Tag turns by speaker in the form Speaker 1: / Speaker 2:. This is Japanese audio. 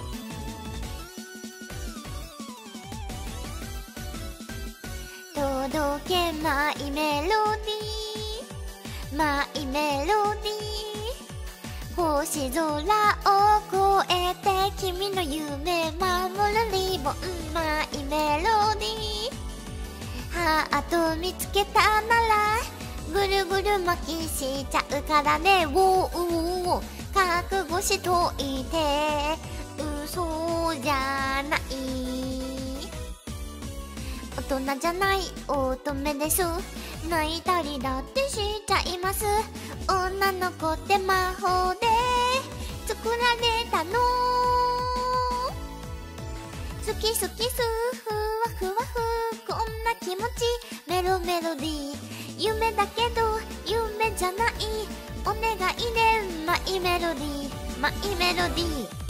Speaker 1: 届けマイメロディー、マイメロディー、星空を越えて君の夢守るリボン、マイメロディー、ハート見つけたならぐるぐる巻きしちゃうからね、ウォー覚悟しといて、嘘じゃない、大人じゃない乙女です、泣いたりだってしちゃいます、女の子って魔法で作られたの、好き好きすふわふわふ、こんな気持ちメロメロディー、夢だけど夢じゃない、お願いねマイメロディー、マイメロディー。